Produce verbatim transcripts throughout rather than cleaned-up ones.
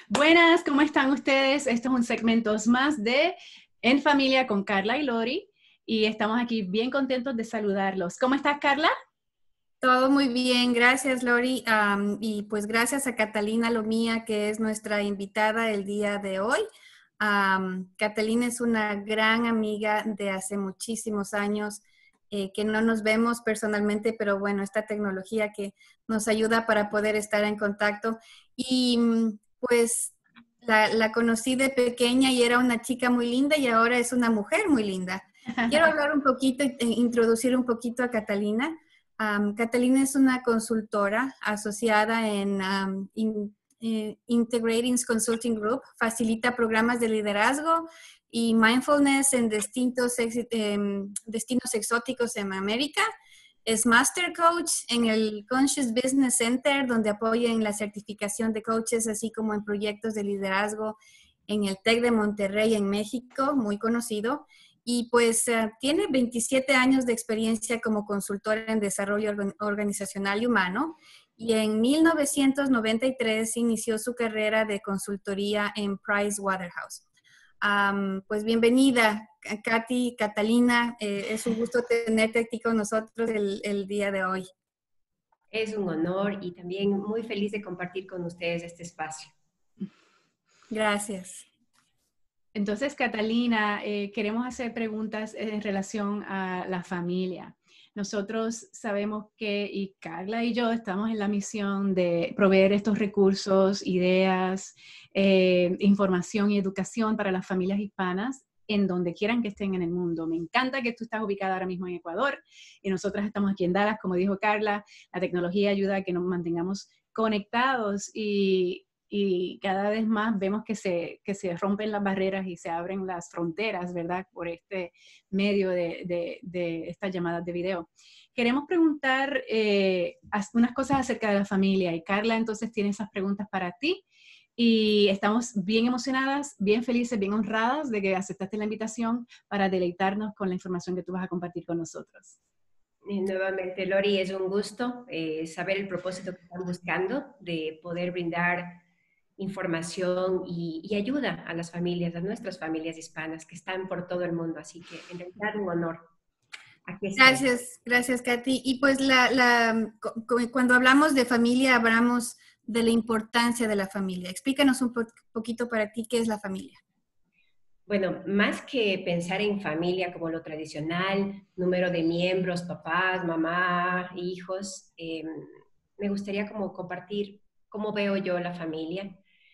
Buenas, ¿cómo están ustedes? Esto es un segmento más de En Familia con Carla y Lori y estamos aquí bien contentos de saludarlos. ¿Cómo estás, Carla? Todo muy bien, gracias Lori. Am, y pues gracias a Catalina Lomía, que es nuestra invitada el día de hoy. Am, Catalina es una gran amiga de hace muchísimos años, eh, que no nos vemos personalmente, pero bueno, esta tecnología que nos ayuda para poder estar en contacto. Y mm, pues la, la conocí de pequeña y era una chica muy linda y ahora es una mujer muy linda. Quiero hablar un poquito, e introducir un poquito a Catalina. Um, Catalina es una consultora asociada en um, in, eh, Integrating Consulting Group. Facilita programas de liderazgo y mindfulness en distintos eh, destinos exóticos en América. Es Master Coach en el Conscious Business Center, donde apoya en la certificación de coaches, así como en proyectos de liderazgo en el TEC de Monterrey, en México, muy conocido. Y pues uh, tiene veintisiete años de experiencia como consultora en desarrollo organizacional y humano. Y en mil novecientos noventa y tres inició su carrera de consultoría en Pricewaterhouse. Um, pues bienvenida, Katy, Catalina. Eh, es un gusto tenerte aquí con nosotros el, el día de hoy. Es un honor y también muy feliz de compartir con ustedes este espacio. Gracias. Entonces, Catalina, eh, queremos hacer preguntas en relación a la familia. Nosotros sabemos que, y Carla y yo estamos en la misión de proveer estos recursos, ideas, eh, información y educación para las familias hispanas en donde quieran que estén en el mundo. Me encanta que tú estás ubicada ahora mismo en Ecuador y nosotras estamos aquí en Dallas, como dijo Carla. La tecnología ayuda a que nos mantengamos conectados y y cada vez más vemos que se, que se rompen las barreras y se abren las fronteras, ¿verdad? Por este medio de, de, de estas llamadas de video. Queremos preguntar eh, unas cosas acerca de la familia y Carla entonces tiene esas preguntas para ti y estamos bien emocionadas, bien felices, bien honradas de que aceptaste la invitación para deleitarnos con la información que tú vas a compartir con nosotros. Y nuevamente, Lori, es un gusto eh, saber el propósito que están buscando de poder brindar información y, y ayuda a las familias, a nuestras familias hispanas que están por todo el mundo. Así que, en realidad, un honor. Aquí estoy. Gracias, gracias, Katy. Y pues la, la, cuando hablamos de familia, hablamos de la importancia de la familia. Explícanos un po poquito para ti qué es la familia. Bueno, más que pensar en familia como lo tradicional, número de miembros, papás, mamá, hijos, eh, me gustaría como compartir cómo veo yo la familia.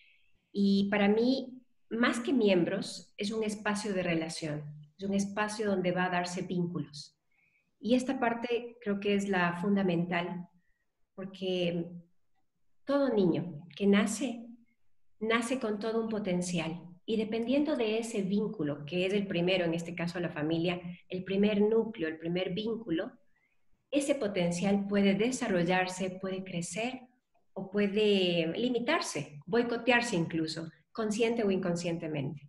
Y para mí, más que miembros, es un espacio de relación, es un espacio donde va a darse vínculos. Y esta parte creo que es la fundamental, porque todo niño que nace, nace con todo un potencial. Y dependiendo de ese vínculo, que es el primero, en este caso la familia, el primer núcleo, el primer vínculo, ese potencial puede desarrollarse, puede crecer o puede limitarse, boicotearse incluso, consciente o inconscientemente.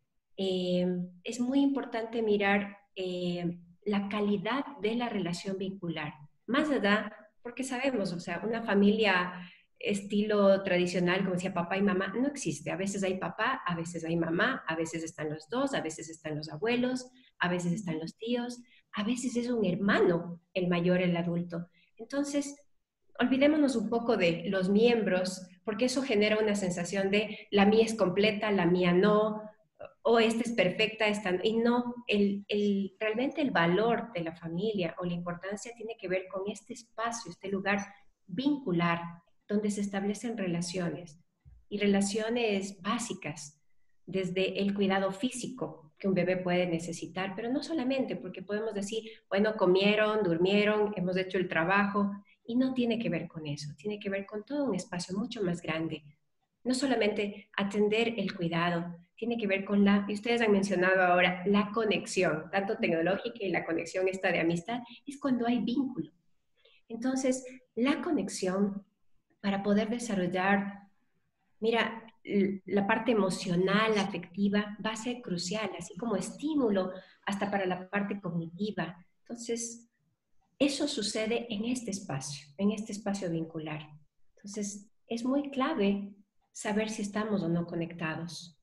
Eh, es muy importante mirar eh, la calidad de la relación vincular, más allá, porque sabemos, o sea, una familia estilo tradicional, como decía papá y mamá, no existe. A veces hay papá, a veces hay mamá, a veces están los dos, a veces están los abuelos, a veces están los tíos, a veces es un hermano, el mayor, el adulto. Entonces, olvidémonos un poco de los miembros, porque eso genera una sensación de la mía es completa, la mía no, o esta es perfecta, esta no. Y no, el, el, realmente el valor de la familia o la importancia tiene que ver con este espacio, este lugar vincular, donde se establecen relaciones, y relaciones básicas, desde el cuidado físico que un bebé puede necesitar, pero no solamente, porque podemos decir, bueno, comieron, durmieron, hemos hecho el trabajo, y no tiene que ver con eso, tiene que ver con todo un espacio mucho más grande. No solamente atender el cuidado, tiene que ver con la, y ustedes han mencionado ahora, la conexión, tanto tecnológica y la conexión esta de amistad, es cuando hay vínculo. Entonces, la conexión para poder desarrollar, mira, la parte emocional, afectiva, va a ser crucial, así como estímulo hasta para la parte cognitiva. Entonces, eso sucede en este espacio, en este espacio vincular. Entonces, es muy clave saber si estamos o no conectados.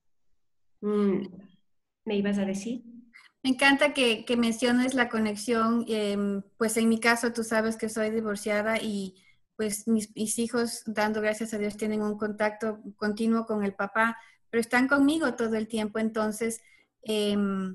Mm, ¿Me ibas a decir? Me encanta que, que menciones la conexión. Eh, pues en mi caso, tú sabes que soy divorciada y pues mis, mis hijos, dando gracias a Dios, tienen un contacto continuo con el papá, pero están conmigo todo el tiempo. Entonces, eh,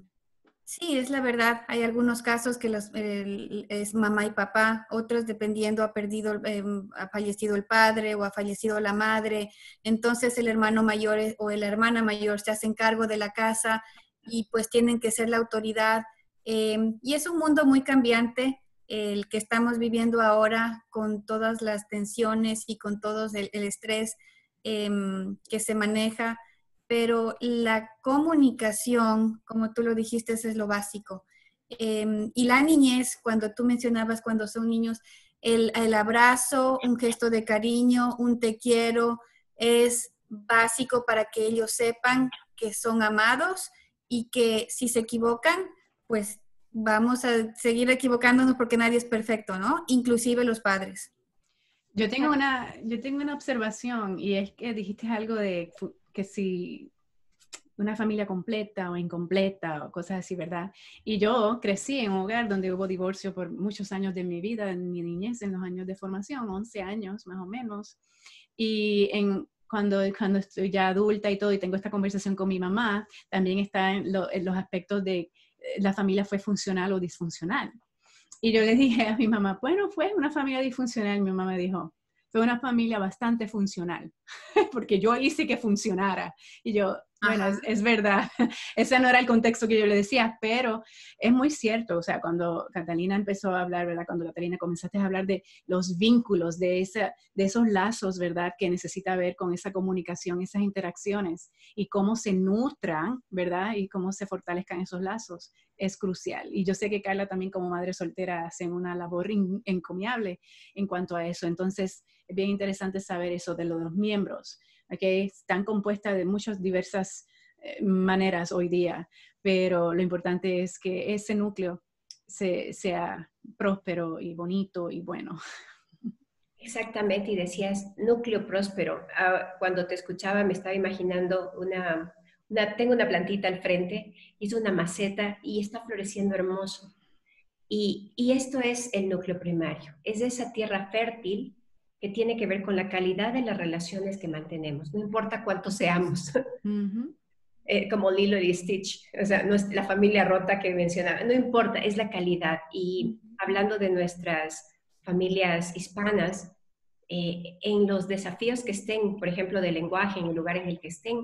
sí, es la verdad. Hay algunos casos que los, eh, es mamá y papá, otros dependiendo ha perdido, eh, ha fallecido el padre o ha fallecido la madre. Entonces el hermano mayor o la hermana mayor se hacen cargo de la casa y pues tienen que ser la autoridad. Eh, y es un mundo muy cambiante el que estamos viviendo ahora con todas las tensiones y con todo el, el estrés eh, que se maneja. Pero la comunicación, como tú lo dijiste, es lo básico. Eh, y la niñez, cuando tú mencionabas cuando son niños, el, el abrazo, un gesto de cariño, un te quiero, es básico para que ellos sepan que son amados y que si se equivocan, pues vamos a seguir equivocándonos porque nadie es perfecto, ¿no? Inclusive los padres. Yo tengo una, yo tengo una observación y es que dijiste algo de que si una familia completa o incompleta o cosas así, ¿verdad? Y yo crecí en un hogar donde hubo divorcio por muchos años de mi vida, en mi niñez, en los años de formación, once años más o menos. Y en, cuando, cuando estoy ya adulta y todo y tengo esta conversación con mi mamá, también está en, lo, en los aspectos de la familia fue funcional o disfuncional. Y yo le dije a mi mamá, bueno, fue una familia disfuncional. Mi mamá me dijo, fue una familia bastante funcional, porque yo hice que funcionara. Y yo, bueno, es, es verdad, ese no era el contexto que yo le decía, pero es muy cierto, o sea, cuando Catalina empezó a hablar, ¿verdad? Cuando Catalina comenzaste a hablar de los vínculos, de, esa, de esos lazos, ¿verdad? Que necesita ver con esa comunicación, esas interacciones, y cómo se nutran, ¿verdad? Y cómo se fortalezcan esos lazos, es crucial. Y yo sé que Carla también como madre soltera hace una labor in, encomiable en cuanto a eso. Entonces, es bien interesante saber eso de los miembros, que están compuestas de muchas diversas eh, maneras hoy día, pero lo importante es que ese núcleo se, sea próspero y bonito y bueno. Exactamente, y decías núcleo próspero. Ah, cuando te escuchaba me estaba imaginando una, una, tengo una plantita al frente, hizo una maceta y está floreciendo hermoso. Y, y esto es el núcleo primario, es esa tierra fértil que tiene que ver con la calidad de las relaciones que mantenemos, no importa cuántos seamos. Uh-huh. eh, como Lilo y Stitch, o sea, no es la familia rota que mencionaba, no importa, es la calidad. Y hablando de nuestras familias hispanas, eh, en los desafíos que estén, por ejemplo, del lenguaje, en el lugar en el que estén,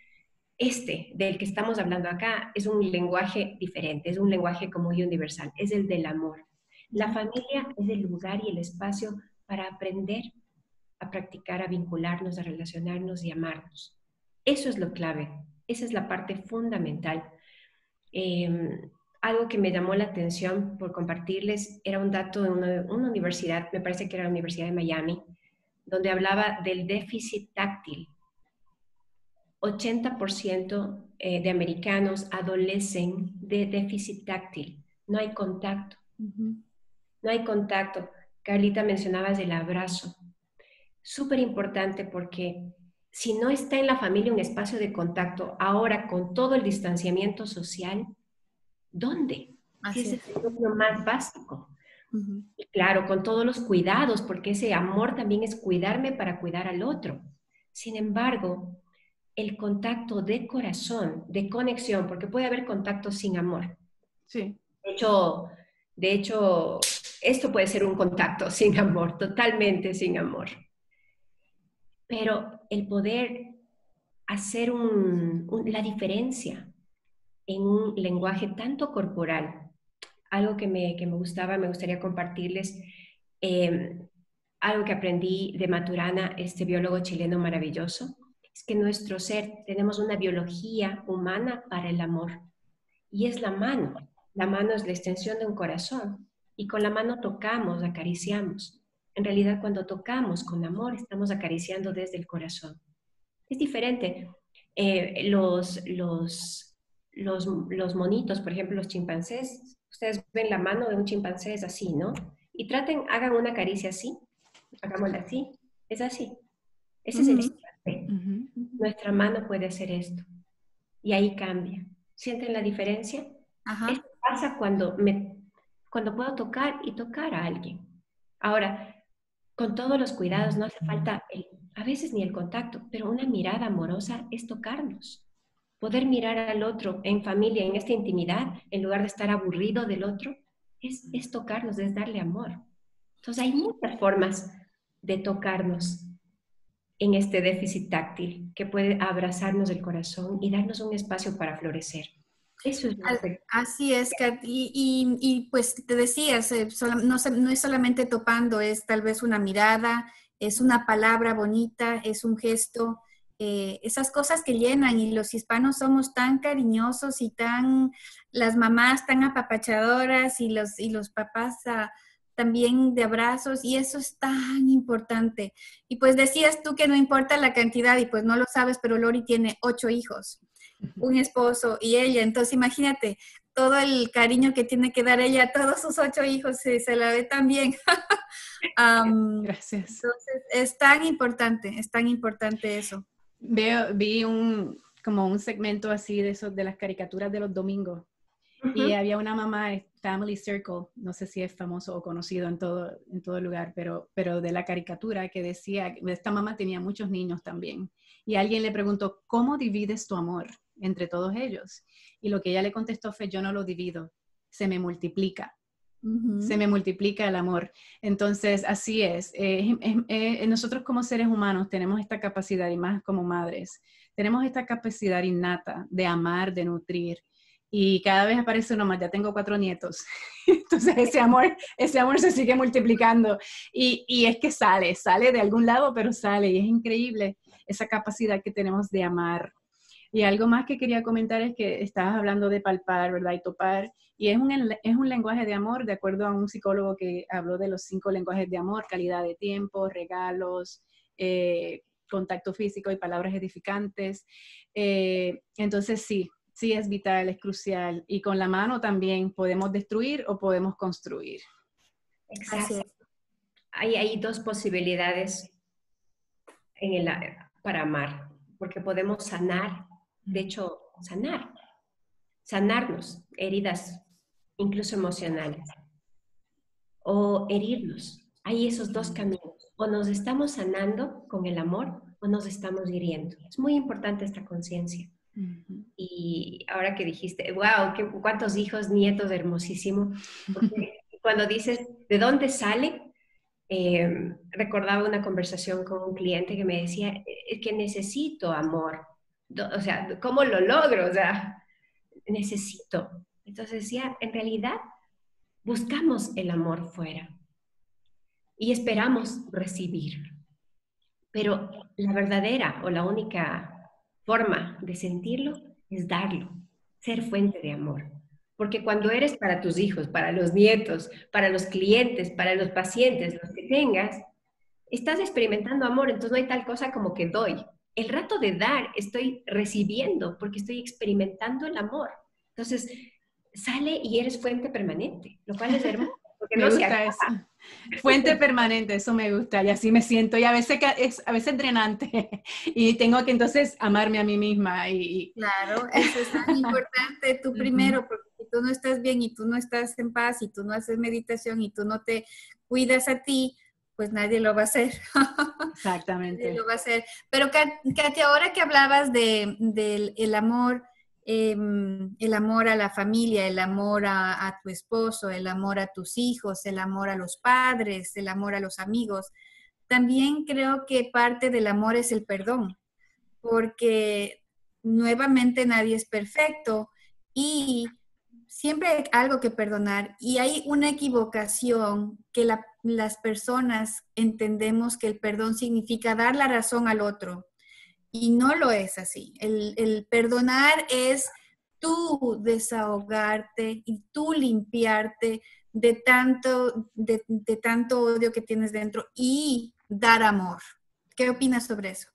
este del que estamos hablando acá es un lenguaje diferente, es un lenguaje como muy universal, es el del amor. La familia es el lugar y el espacio para aprender a practicar, a vincularnos, a relacionarnos y amarnos. Eso es lo clave, esa es la parte fundamental. Eh, algo que me llamó la atención por compartirles era un dato de una, una universidad, me parece que era la Universidad de Miami, donde hablaba del déficit táctil. ochenta por ciento de americanos adolecen de déficit táctil. No hay contacto. Uh-huh. No hay contacto. Carlita, mencionabas el abrazo. Súper importante porque si no está en la familia un espacio de contacto, ahora con todo el distanciamiento social, ¿dónde? Si ese es el núcleo más básico. Uh-huh. Y claro, con todos los cuidados, porque ese amor también es cuidarme para cuidar al otro. Sin embargo, el contacto de corazón, de conexión, porque puede haber contacto sin amor. Sí. De hecho, de hecho, esto puede ser un contacto sin amor, totalmente sin amor. Pero el poder hacer un, un, la diferencia en un lenguaje tanto corporal, algo que me, que me gustaba, me gustaría compartirles, eh, algo que aprendí de Maturana, este biólogo chileno maravilloso, es que nuestro ser, tenemos una biología humana para el amor, y es la mano. La mano es la extensión de un corazón, y con la mano tocamos, acariciamos. En realidad, cuando tocamos con amor, estamos acariciando desde el corazón. Es diferente. Eh, los, los, los, los monitos, por ejemplo, los chimpancés, ustedes ven la mano de un chimpancé, es así, ¿no? Y traten, hagan una caricia así, hagámosla así, es así. Ese es el Ujú. instante. Ujú. Nuestra mano puede hacer esto. Y ahí cambia. ¿Sienten la diferencia? Ajá. Esto pasa cuando, me, cuando puedo tocar y tocar a alguien. Ahora, con todos los cuidados, no hace falta el- a veces ni el contacto, pero una mirada amorosa es tocarnos. Poder mirar al otro en familia, en esta intimidad, en lugar de estar aburrido del otro, es, es tocarnos, es darle amor. Entonces hay muchas formas de tocarnos en este déficit táctil que puede abrazarnos el corazón y darnos un espacio para florecer. Eso es lo A- que... Así es, Kat. Y, y- y, pues te decías, eh, sola- no, se- no es solamente topando, es tal vez una mirada, es una palabra bonita, es un gesto, eh, esas cosas que llenan. Y los hispanos somos tan cariñosos y tan, las mamás tan apapachadoras y los, y los papás ah, también de abrazos, y eso es tan importante. Y pues decías tú que no importa la cantidad, y pues no lo sabes, pero Lori tiene ocho hijos, un esposo y ella. Entonces imagínate todo el cariño que tiene que dar ella a todos sus ocho hijos, se, se la ve tan bien. Um, Gracias. entonces es tan importante, es tan importante eso. Veo, vi un, como un segmento así de esos de las caricaturas de los domingos. Y Ujú. había una mamá, eh, Family Circle, no sé si es famoso o conocido en todo, en todo lugar, pero, pero de la caricatura que decía, esta mamá tenía muchos niños también. Y alguien le preguntó, ¿cómo divides tu amor entre todos ellos? Y lo que ella le contestó fue, yo no lo divido, se me multiplica. Uh-huh. Se me multiplica el amor. Entonces, así es. Eh, eh, eh, nosotros como seres humanos tenemos esta capacidad, y más como madres, tenemos esta capacidad innata de amar, de nutrir. Y cada vez aparece uno más, ya tengo cuatro nietos. Entonces ese amor, ese amor se sigue multiplicando. Y, y es que sale, sale de algún lado, pero sale. Y es increíble esa capacidad que tenemos de amar. Y algo más que quería comentar es que estabas hablando de palpar, ¿verdad? Y topar. Y es un, es un lenguaje de amor, de acuerdo a un psicólogo que habló de los cinco lenguajes de amor: calidad de tiempo, regalos, eh, contacto físico y palabras edificantes. Eh, entonces sí, sí es vital, es crucial. Y con la mano también podemos destruir o podemos construir. Así Exacto. es. Hay, hay dos posibilidades en el, para amar, porque podemos sanar, de hecho, sanar, sanarnos, heridas, incluso emocionales, o herirnos. Hay esos dos caminos. O nos estamos sanando con el amor o nos estamos hiriendo. Es muy importante esta conciencia. Uh-huh. Y ahora que dijiste, wow, qué, cuántos hijos, nietos, hermosísimo. Porque cuando dices, ¿de dónde sale? Eh, recordaba una conversación con un cliente que me decía, es que necesito amor. O sea, ¿cómo lo logro? O sea, necesito. Entonces decía, en realidad buscamos el amor fuera y esperamos recibir. Pero la verdadera o la única forma de sentirlo es darlo, ser fuente de amor. Porque cuando eres para tus hijos, para los nietos, para los clientes, para los pacientes, los que tengas, estás experimentando amor, entonces no hay tal cosa como que doy. El rato de dar estoy recibiendo porque estoy experimentando el amor. Entonces sale y eres fuente permanente, lo cual es hermoso, porque Me no se gusta acaba. eso. Fuente permanente, eso me gusta, y así me siento. Y a veces es a veces drenante. Y tengo que entonces amarme a mí misma. Y... Claro, eso es tan importante, tú Uh-huh. primero, porque si tú no estás bien y tú no estás en paz y tú no haces meditación y tú no te cuidas a ti, pues nadie lo va a hacer. Nadie Exactamente. lo va a hacer. Pero Katia, ahora que hablabas de, del el amor, eh, el amor a la familia, el amor a, a tu esposo, el amor a tus hijos, el amor a los padres, el amor a los amigos, también creo que parte del amor es el perdón, porque nuevamente nadie es perfecto y siempre hay algo que perdonar, y hay una equivocación que la, las personas entendemos que el perdón significa dar la razón al otro, y no lo es así. El, el perdonar es tú desahogarte y tú limpiarte de tanto, de, de tanto odio que tienes dentro y dar amor. ¿Qué opinas sobre eso?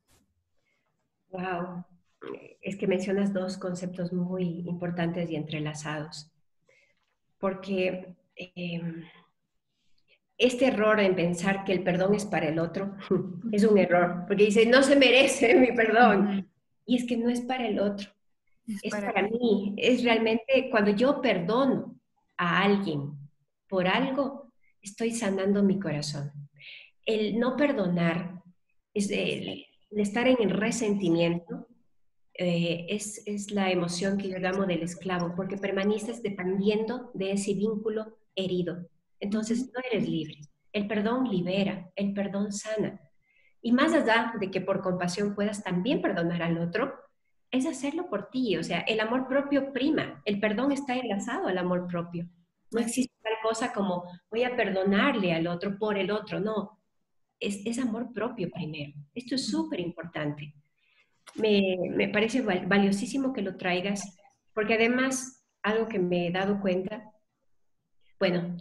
Wow, es que mencionas dos conceptos muy importantes y entrelazados, porque eh, este error en pensar que el perdón es para el otro es un error, porque dice, no se merece mi perdón. Uh-huh. Y es que no es para el otro, es, es para, para mí. Es realmente cuando yo perdono a alguien por algo, estoy sanando mi corazón. El no perdonar, es el, el estar en el resentimiento, eh, es, es la emoción que yo llamo del esclavo, porque permaneces dependiendo de ese vínculo herido. Entonces no eres libre. El perdón libera, el perdón sana. Y más allá de que por compasión puedas también perdonar al otro, es hacerlo por ti. O sea, el amor propio prima. El perdón está enlazado al amor propio. No existe tal cosa como voy a perdonarle al otro por el otro. No, es, es amor propio primero. Esto es súper importante. Me, me parece val, valiosísimo que lo traigas, porque además, algo que me he dado cuenta, bueno,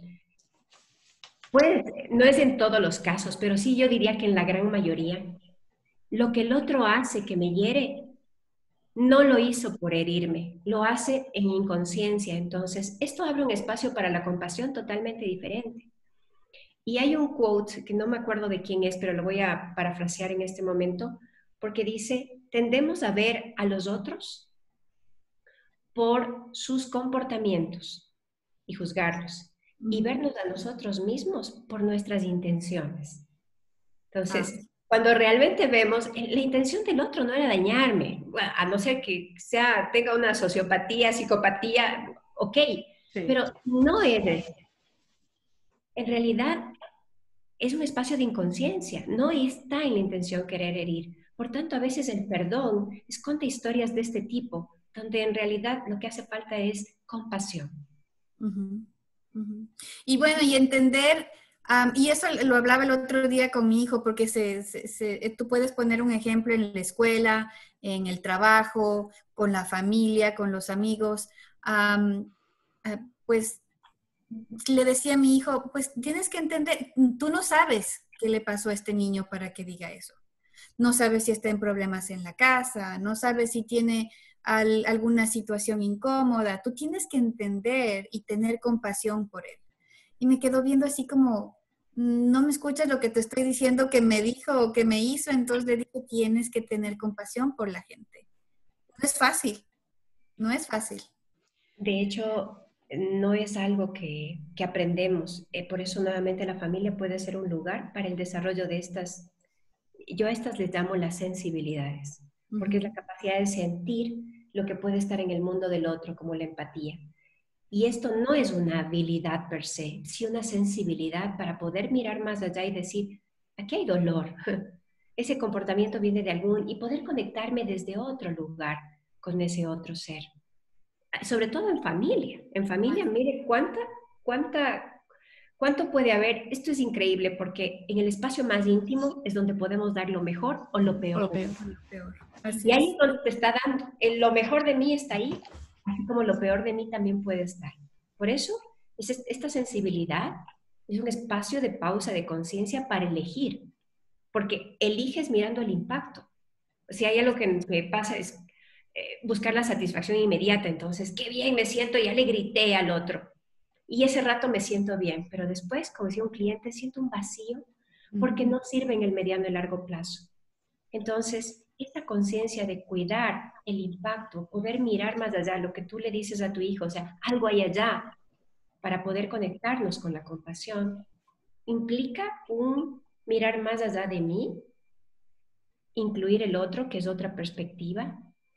pues no es en todos los casos, pero sí yo diría que en la gran mayoría, lo que el otro hace que me hiere, no lo hizo por herirme, lo hace en inconsciencia. Entonces, esto abre un espacio para la compasión totalmente diferente. Y hay un quote que no me acuerdo de quién es, pero lo voy a parafrasear en este momento, porque dice, tendemos a ver a los otros por sus comportamientos y juzgarlos, y vernos a nosotros mismos por nuestras intenciones. Entonces, ah. cuando realmente vemos, la intención del otro no era dañarme, a no ser que sea, tenga una sociopatía, psicopatía, ok, sí. Pero no es eso. En realidad, es un espacio de inconsciencia, no está en la intención querer herir. Por tanto, a veces el perdón esconde historias de este tipo, donde en realidad lo que hace falta es compasión. Uh-huh. Uh-huh. Y bueno, y entender, um, y eso lo hablaba el otro día con mi hijo, porque se, se, se, tú puedes poner un ejemplo en la escuela, en el trabajo, con la familia, con los amigos, um, uh, pues le decía a mi hijo, pues tienes que entender, tú no sabes qué le pasó a este niño para que diga eso. No sabes si está en problemas en la casa, no sabes si tiene al, alguna situación incómoda. Tú tienes que entender y tener compasión por él. Y me quedó viendo así como, no me escuchas lo que te estoy diciendo que me dijo o que me hizo. Entonces le dije, tienes que tener compasión por la gente. No es fácil, no es fácil. De hecho, no es algo que, que aprendemos. Eh, por eso nuevamente la familia puede ser un lugar para el desarrollo de estas, yo a estas les llamo las sensibilidades, porque uh-huh. es la capacidad de sentir lo que puede estar en el mundo del otro, como la empatía. Y esto no es una habilidad per se, sino una sensibilidad para poder mirar más allá y decir, aquí hay dolor, ese comportamiento viene de algún, y poder conectarme desde otro lugar con ese otro ser. Sobre todo en familia. En familia, mire cuánta, cuánta, cuánto puede haber. Esto es increíble porque en el espacio más íntimo es donde podemos dar lo mejor o lo peor. Lo peor. Lo peor. Y ahí es donde te está dando. Lo mejor de mí está ahí, así como lo peor de mí también puede estar. Por eso, es esta sensibilidad es un espacio de pausa, de conciencia para elegir. Porque eliges mirando el impacto. Si hay algo que me pasa es Eh, buscar la satisfacción inmediata, entonces, qué bien me siento, ya le grité al otro. Y ese rato me siento bien, pero después, como decía un cliente, siento un vacío porque no sirve en el mediano y largo plazo. Entonces, esta conciencia de cuidar el impacto, poder mirar más allá, lo que tú le dices a tu hijo, o sea, algo hay allá, para poder conectarnos con la compasión, implica un mirar más allá de mí, incluir el otro, que es otra perspectiva,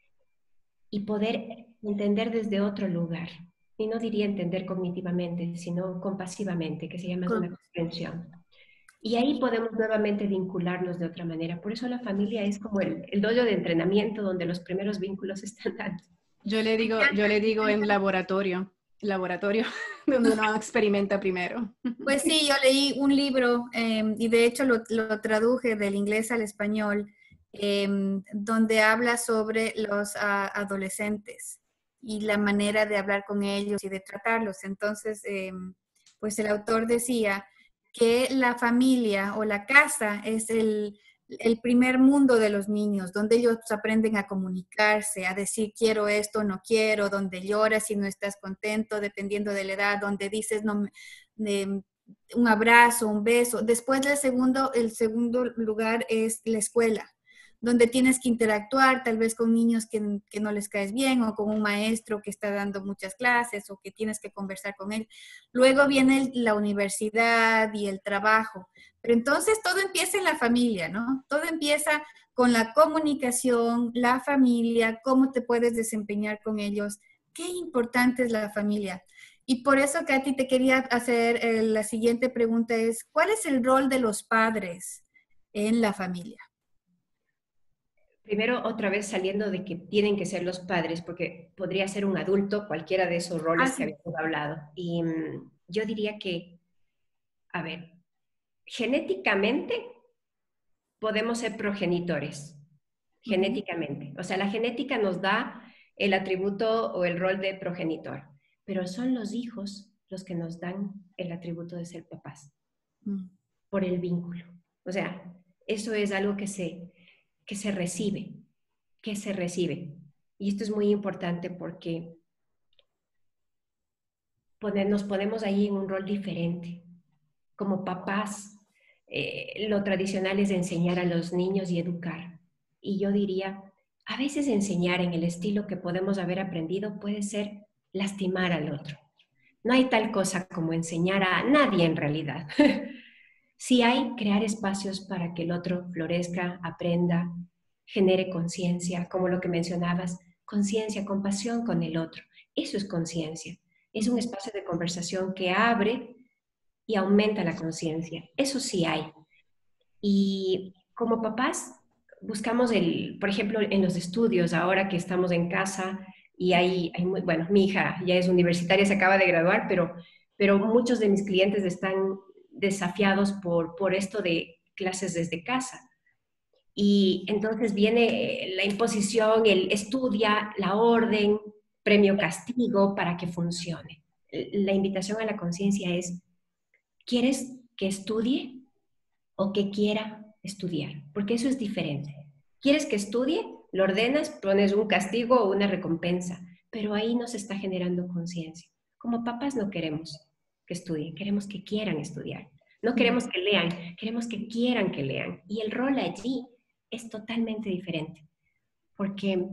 y poder entender desde otro lugar. Y no diría entender cognitivamente, sino compasivamente, que se llama una comprensión. Y ahí podemos nuevamente vincularnos de otra manera. Por eso la familia es como el, el dojo de entrenamiento donde los primeros vínculos están dando. Yo le digo, yo le digo en laboratorio, laboratorio donde uno experimenta primero. Pues sí, yo leí un libro eh, y de hecho lo, lo traduje del inglés al español, Eh, donde habla sobre los uh, adolescentes y la manera de hablar con ellos y de tratarlos. Entonces, eh, pues el autor decía que la familia o la casa es el, el primer mundo de los niños, donde ellos aprenden a comunicarse, a decir quiero esto, no quiero, donde lloras y no estás contento, dependiendo de la edad, donde dices no, eh, un abrazo, un beso. Después del segundo, el segundo lugar es la escuela, donde tienes que interactuar tal vez con niños que, que no les caes bien o con un maestro que está dando muchas clases o que tienes que conversar con él. Luego viene la universidad y el trabajo. Pero entonces todo empieza en la familia, ¿no? Todo empieza con la comunicación, la familia, cómo te puedes desempeñar con ellos. Qué importante es la familia. Y por eso, Katy, te quería hacer eh, la siguiente pregunta es, ¿cuál es el rol de los padres en la familia? Primero, otra vez saliendo de que tienen que ser los padres, porque podría ser un adulto, cualquiera de esos roles Ah, que sí. habíamos hablado. Y mm, yo diría que, a ver, genéticamente podemos ser progenitores, Uh-huh. genéticamente. O sea, la genética nos da el atributo o el rol de progenitor, pero son los hijos los que nos dan el atributo de ser papás, Uh-huh. por el vínculo. O sea, eso es algo que se, que se recibe, que se recibe. Y esto es muy importante porque poner, nos ponemos ahí en un rol diferente. Como papás, eh, lo tradicional es enseñar a los niños y educar. Y yo diría, a veces enseñar en el estilo que podemos haber aprendido puede ser lastimar al otro. No hay tal cosa como enseñar a nadie en realidad. Sí hay crear espacios para que el otro florezca, aprenda, genere conciencia, como lo que mencionabas, conciencia, compasión con el otro. Eso es conciencia. Es un espacio de conversación que abre y aumenta la conciencia. Eso sí hay. Y como papás, buscamos el, por ejemplo, en los estudios, ahora que estamos en casa y hay, hay muy, bueno, mi hija ya es universitaria, se acaba de graduar, pero, pero muchos de mis clientes están desafiados por, por esto de clases desde casa. Y entonces viene la imposición, el estudia, la orden, premio castigo para que funcione. La invitación a la conciencia es, ¿quieres que estudie o que quiera estudiar? Porque eso es diferente. ¿Quieres que estudie? Lo ordenas, pones un castigo o una recompensa, pero ahí no se está generando conciencia. Como papás no queremos que estudien, queremos que quieran estudiar. No queremos que lean, queremos que quieran que lean. Y el rol allí es totalmente diferente. Porque,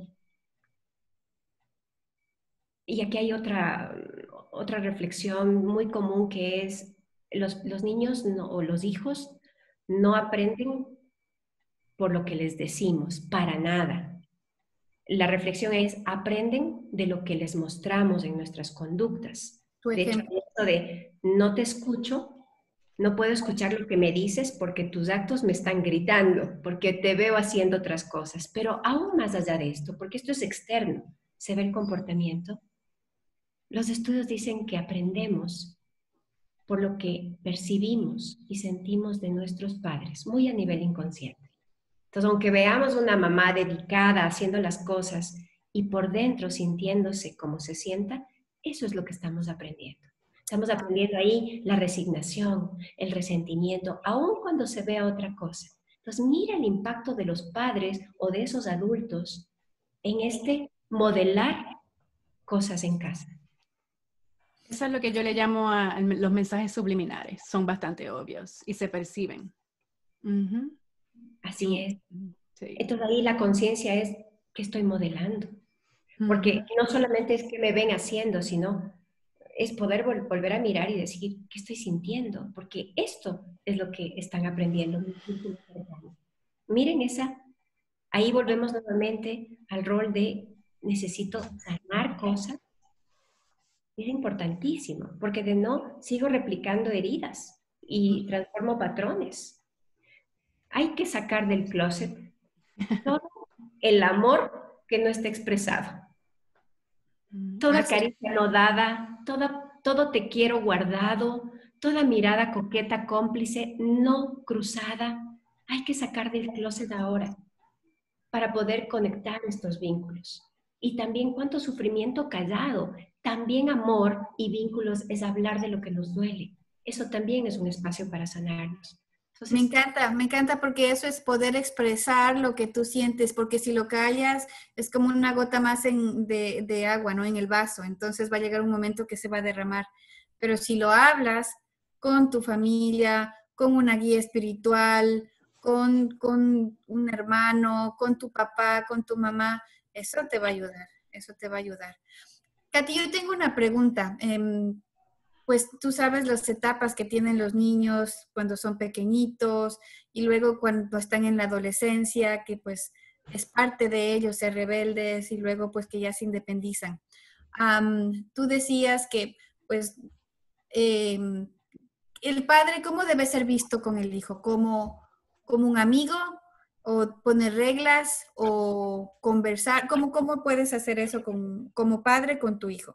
y aquí hay otra, otra reflexión muy común que es, los, los niños no, o los hijos no aprenden por lo que les decimos, para nada. La reflexión es, aprenden de lo que les mostramos en nuestras conductas. Tu De hecho, ejemplo. esto de no te escucho, no puedo escuchar lo que me dices porque tus actos me están gritando, porque te veo haciendo otras cosas. Pero aún más allá de esto, porque esto es externo, se ve el comportamiento. Los estudios dicen que aprendemos por lo que percibimos y sentimos de nuestros padres, muy a nivel inconsciente. Entonces, aunque veamos una mamá dedicada haciendo las cosas y por dentro sintiéndose como se sienta, eso es lo que estamos aprendiendo. Estamos aprendiendo ahí la resignación, el resentimiento, aun cuando se vea otra cosa. Entonces, mira el impacto de los padres o de esos adultos en este modelar cosas en casa. Eso es lo que yo le llamo a, a los mensajes subliminares. Son bastante obvios y se perciben. Uh-huh. Así es. Sí. Entonces ahí la conciencia es qué estoy modelando. Porque Uh-huh. no solamente es que me ven haciendo, sino es poder vol volver a mirar y decir qué estoy sintiendo. Porque esto es lo que están aprendiendo. Miren esa, ahí volvemos nuevamente al rol de necesito sanar cosas. Es importantísimo, porque de no sigo replicando heridas y transformo patrones. Hay que sacar del closet todo el amor que no está expresado. Toda caricia no dada, toda, todo te quiero guardado, toda mirada coqueta, cómplice, no cruzada. Hay que sacar del closet ahora para poder conectar estos vínculos. Y también cuánto sufrimiento callado. También amor y vínculos es hablar de lo que nos duele. Eso también es un espacio para sanarnos. Entonces, me encanta, me encanta porque eso es poder expresar lo que tú sientes, porque si lo callas es como una gota más en, de, de agua, ¿no? En el vaso, entonces va a llegar un momento que se va a derramar. Pero si lo hablas, con tu familia, con una guía espiritual, con, con un hermano, con tu papá, con tu mamá. Eso te va a ayudar, eso te va a ayudar. Katy, yo tengo una pregunta. Eh, pues tú sabes las etapas que tienen los niños cuando son pequeñitos y luego cuando están en la adolescencia, que pues es parte de ellos ser rebeldes y luego pues que ya se independizan. Um, tú decías que pues eh, el padre, ¿cómo debe ser visto con el hijo? ¿Como, como un amigo? ¿O poner reglas? ¿O conversar? ¿Cómo, cómo puedes hacer eso con, como padre con tu hijo?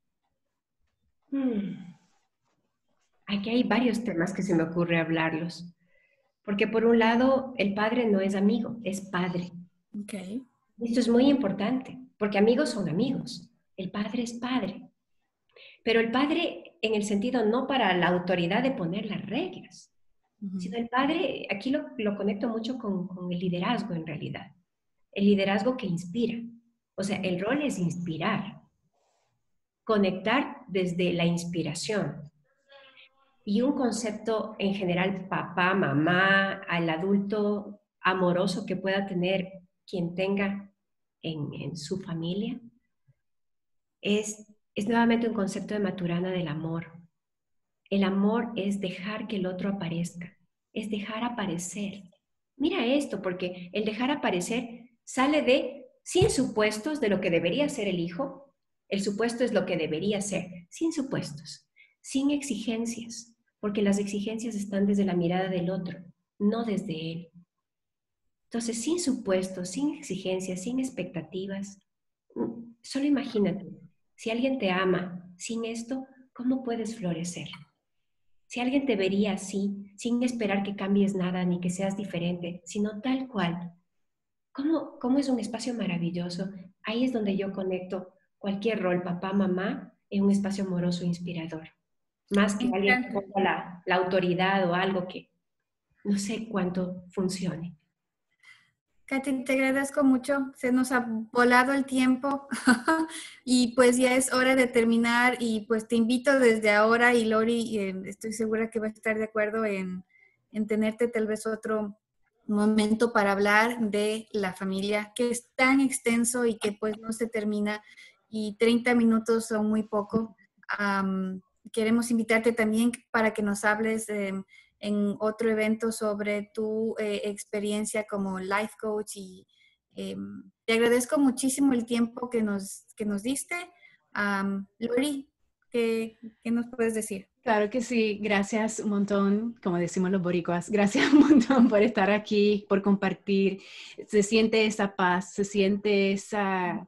Hmm. Aquí hay varios temas que se me ocurre hablarlos. Porque por un lado, el padre no es amigo, es padre. Okay. Esto es muy importante, porque amigos son amigos. El padre es padre. Pero el padre en el sentido no para la autoridad de poner las reglas, Uh-huh. sino el padre, aquí lo, lo conecto mucho con, con el liderazgo en realidad. El liderazgo que inspira. O sea, el rol es inspirar, conectar desde la inspiración. Y un concepto en general, papá, mamá, al adulto amoroso que pueda tener quien tenga en, en su familia, es, es nuevamente un concepto de Maturana del amor. El amor es dejar que el otro aparezca, es dejar aparecer. Mira esto, porque el dejar aparecer sale de, sin supuestos, de lo que debería ser el hijo. El supuesto es lo que debería ser, sin supuestos, sin exigencias, porque las exigencias están desde la mirada del otro, no desde él. Entonces, sin supuestos, sin exigencias, sin expectativas, solo imagínate, si alguien te ama sin esto, ¿cómo puedes florecer? Si alguien te vería así, sin esperar que cambies nada ni que seas diferente, sino tal cual, ¿cómo, cómo es un espacio maravilloso? Ahí es donde yo conecto cualquier rol, papá, mamá, en un espacio amoroso e inspirador. Más que Me alguien que encanta. ponga la, la autoridad o algo que no sé cuánto funcione. Katy, te agradezco mucho. Se nos ha volado el tiempo y pues ya es hora de terminar y pues te invito desde ahora y Lori, eh, estoy segura que va a estar de acuerdo en, en tenerte tal vez otro momento para hablar de la familia, que es tan extenso y que pues no se termina y treinta minutos son muy poco. Um, queremos invitarte también para que nos hables eh, en otro evento sobre tu eh, experiencia como life coach y eh, te agradezco muchísimo el tiempo que nos, que nos diste. Um, Lori, ¿qué, ¿qué nos puedes decir? Claro que sí, gracias un montón, como decimos los boricuas, gracias un montón por estar aquí, por compartir. Se siente esa paz, se siente esa,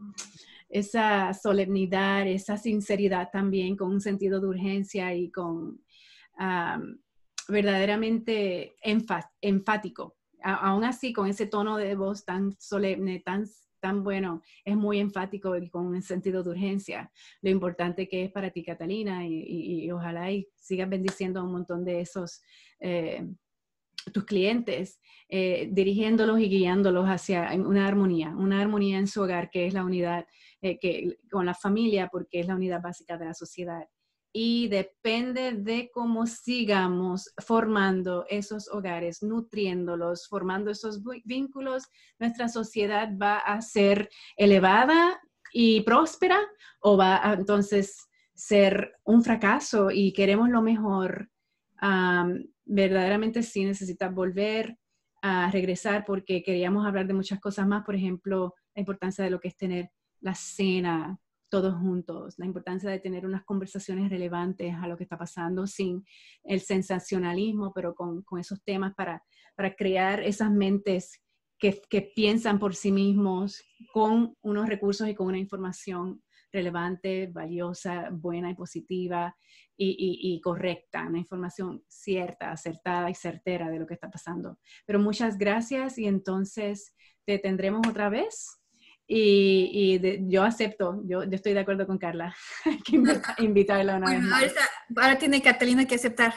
esa solemnidad, esa sinceridad también, con un sentido de urgencia y con um, verdaderamente enfático. A, aún así, con ese tono de voz tan solemne, tan tan bueno, es muy enfático y con un sentido de urgencia. Lo importante que es para ti, Catalina, y, y, y ojalá y sigas bendiciendo a un montón de esos eh, tus clientes, eh, dirigiéndolos y guiándolos hacia una armonía, una armonía en su hogar, que es la unidad eh, que, con la familia, porque es la unidad básica de la sociedad. Y depende de cómo sigamos formando esos hogares, nutriéndolos, formando esos vínculos, nuestra sociedad va a ser elevada y próspera o va a entonces ser un fracaso y queremos lo mejor. Um, verdaderamente sí necesitas volver a regresar porque queríamos hablar de muchas cosas más, por ejemplo, la importancia de lo que es tener la cena todos juntos, la importancia de tener unas conversaciones relevantes a lo que está pasando sin el sensacionalismo, pero con, con esos temas para, para crear esas mentes que, que piensan por sí mismos con unos recursos y con una información relevante, valiosa, buena y positiva y, y, y correcta, una información cierta, acertada y certera de lo que está pasando. Pero muchas gracias y entonces te tendremos otra vez. Y, y de, yo acepto, yo, yo estoy de acuerdo con Carla, hay que invita, invitarla una Bueno, vez más. Ahora, ahora tiene Catalina que aceptar.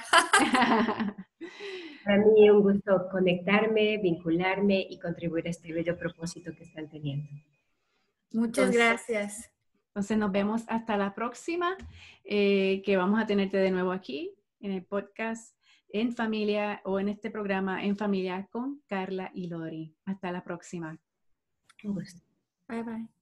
Para mí es un gusto conectarme, vincularme y contribuir a este bello propósito que están teniendo. Muchas Entonces, gracias. Entonces nos vemos hasta la próxima, eh, que vamos a tenerte de nuevo aquí. en el podcast En Familia o en este programa En Familia con Carla y Lori. Hasta la próxima. Un gusto. Bye bye.